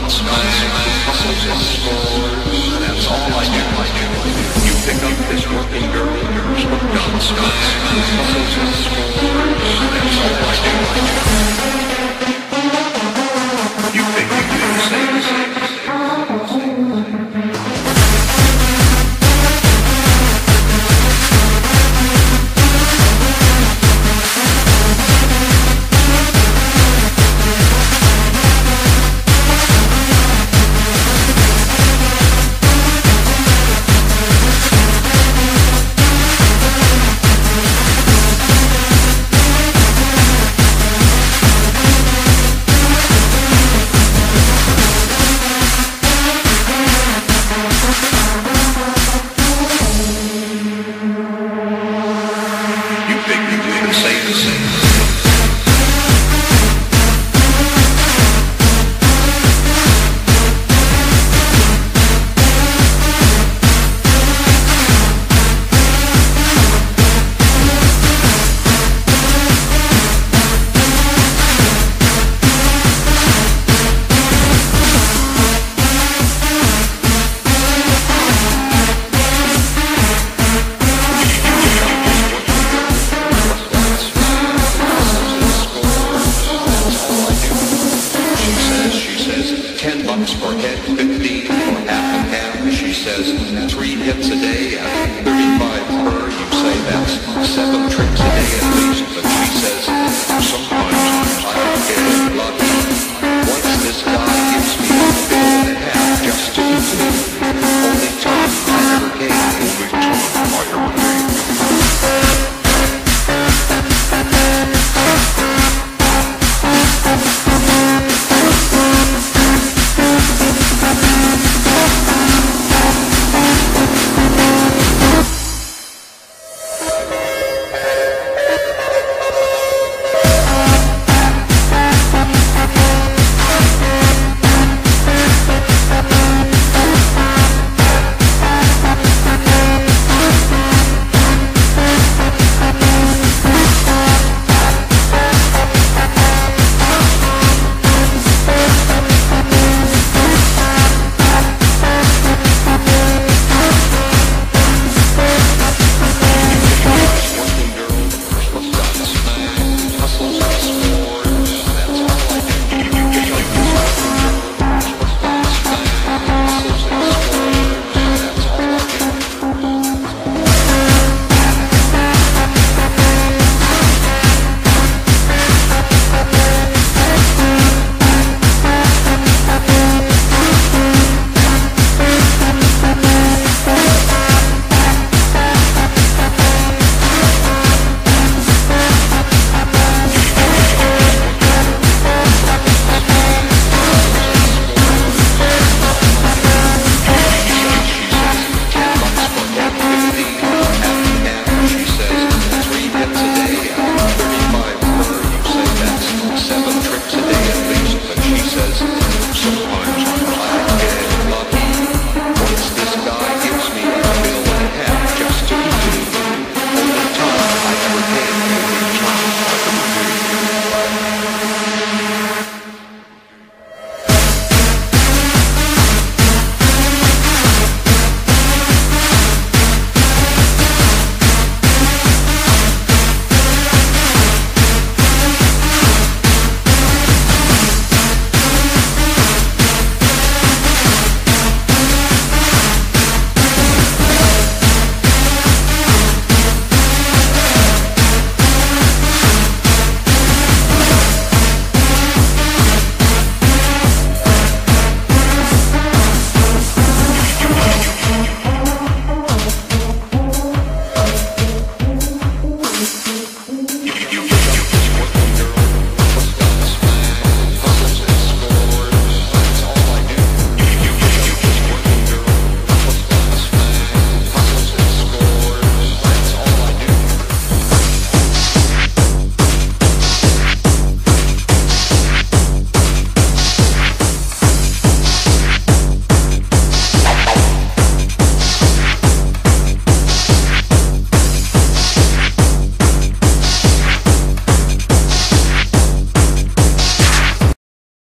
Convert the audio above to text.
hustles and scores, that's all I do. You pick up this working girl, hustles and scores, that's all I do. You think you do the same. $10 for head, 15 for half and half. She says 3 hits a day at 35 per. You say that's 7 trips a day at least. But she says sometimes I don't get a lot